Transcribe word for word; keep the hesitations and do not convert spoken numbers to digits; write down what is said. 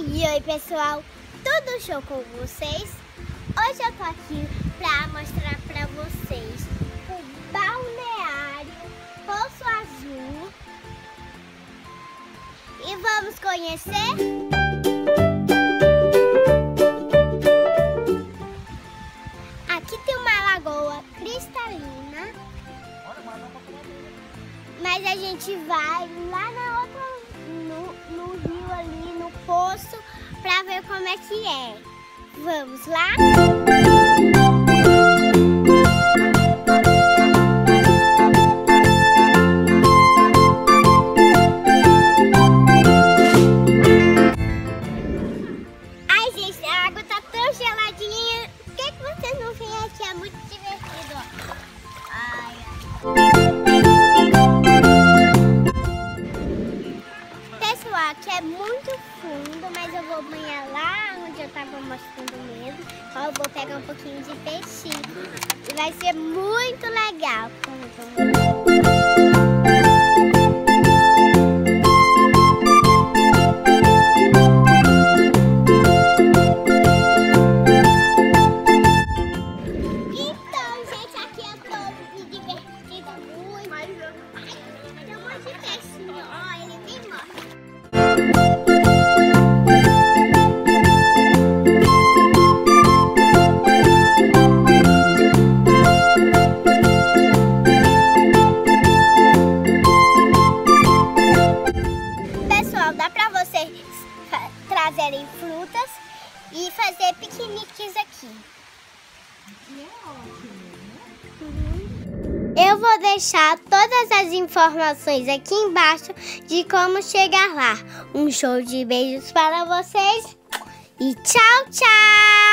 E oi pessoal, tudo show com vocês? Hoje eu tô aqui pra mostrar pra vocês o balneário Poço Azul. E vamos conhecer? Aqui tem uma lagoa cristalina, mas a gente vai lá na outra, no, no rio ali, no poço, pra ver como é que é. Vamos lá? Ai, gente, a água tá tão geladinha. Por que, que vocês não vêm aqui? É muito divertido, ó. Ai, ai. Pessoal, aqui é muito fundo, mas eu vou banhar lá onde eu tava mostrando mesmo. Ó, eu vou pegar um pouquinho de peixinho. E vai ser muito legal. Então, gente, aqui eu tô me divertindo muito. Ai, tem um monte de peixinho. Ó, ele tem morte. Pessoal, dá pra vocês trazerem frutas e fazer piqueniques aqui. Eu vou deixar todas as informações aqui embaixo de como chegar lá. Um show de beijos para vocês e tchau, tchau!